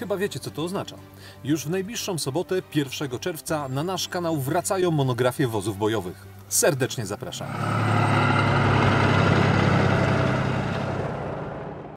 Chyba wiecie, co to oznacza. Już w najbliższą sobotę, 1 czerwca, na nasz kanał wracają monografie wozów bojowych. Serdecznie zapraszam.